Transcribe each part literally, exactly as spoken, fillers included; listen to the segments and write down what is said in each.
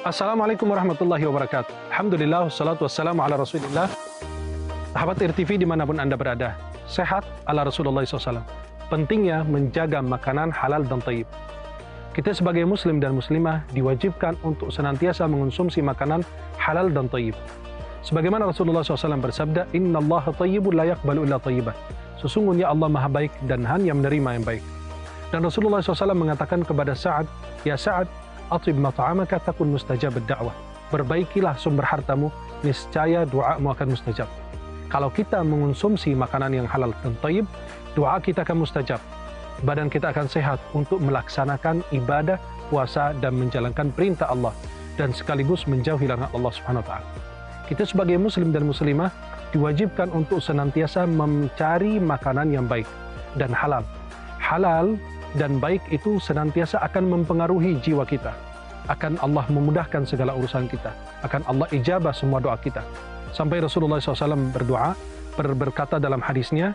Assalamualaikum warahmatullahi wabarakatuh. Alhamdulillah, wassalatu wassalamu ala rasulillah. Sahabat R T V dimanapun Anda berada, sehat ala Rasulullah shallallahu alaihi wasallam. Pentingnya menjaga makanan halal dan thayyib. Kita sebagai muslim dan muslimah diwajibkan untuk senantiasa mengonsumsi makanan halal dan thayyib. Sebagaimana Rasulullah shallallahu alaihi wasallam bersabda, Inna Allah thayyibun la yaqbalu illa thayyiban. Sesungguhnya Allah maha baik dan hanya menerima yang baik. Dan Rasulullah shallallahu alaihi wasallam mengatakan kepada Sa'ad, Ya Sa'ad, atib mat'amaka takun mustajab ad-da'wah. Perbaikilah sumber hartamu, niscaya doamu akan mustajab. Kalau kita mengonsumsi makanan yang halal dan thayyib, doa kita akan mustajab. Badan kita akan sehat untuk melaksanakan ibadah, puasa, dan menjalankan perintah Allah, dan sekaligus menjauhi larangan Allah Subhanahu wa taala. Kita sebagai muslim dan muslimah diwajibkan untuk senantiasa mencari makanan yang baik dan halal. Halal dan baik itu senantiasa akan mempengaruhi jiwa kita. Akan Allah memudahkan segala urusan kita. Akan Allah ijabah semua doa kita. Sampai Rasulullah shallallahu alaihi wasallam berdoa, ber berkata dalam hadisnya,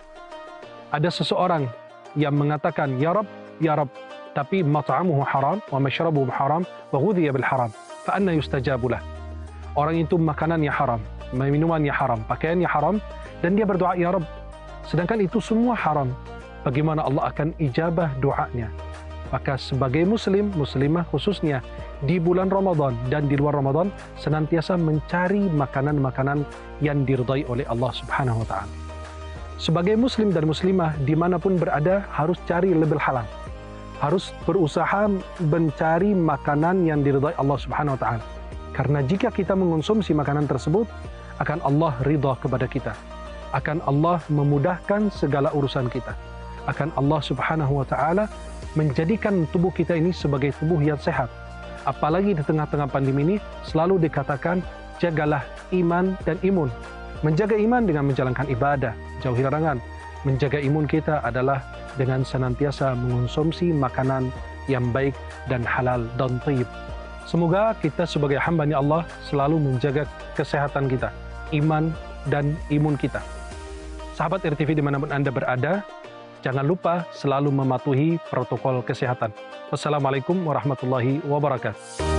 ada seseorang yang mengatakan, Ya Rab, Ya Rab, tapi mat'amuhu haram, wa mashrabuhu haram, wa ghudhiya bil haram, fa anna yustajabulah. Orang itu makanannya haram, minumannya haram, pakaiannya haram, dan dia berdoa, Ya Rab, sedangkan itu semua haram. Bagaimana Allah akan ijabah doanya? Maka sebagai muslim, muslimah khususnya di bulan Ramadan dan di luar Ramadan, senantiasa mencari makanan-makanan yang diridai oleh Allah Subhanahu wa taala. Sebagai muslim dan muslimah dimanapun berada harus cari lebih halal. Harus berusaha mencari makanan yang diridai Allah Subhanahu wa taala. Karena jika kita mengonsumsi makanan tersebut, akan Allah ridha kepada kita. Akan Allah memudahkan segala urusan kita. Akan Allah Subhanahu wa taala menjadikan tubuh kita ini sebagai tubuh yang sehat. Apalagi di tengah-tengah pandemi ini selalu dikatakan jagalah iman dan imun. Menjaga iman dengan menjalankan ibadah, jauhi larangan. Menjaga imun kita adalah dengan senantiasa mengonsumsi makanan yang baik dan halal dan thayyib. Semoga kita sebagai hamba-Nya Allah selalu menjaga kesehatan kita, iman dan imun kita. Sahabat R T V dimanapun Anda berada, jangan lupa selalu mematuhi protokol kesehatan. Wassalamualaikum warahmatullahi wabarakatuh.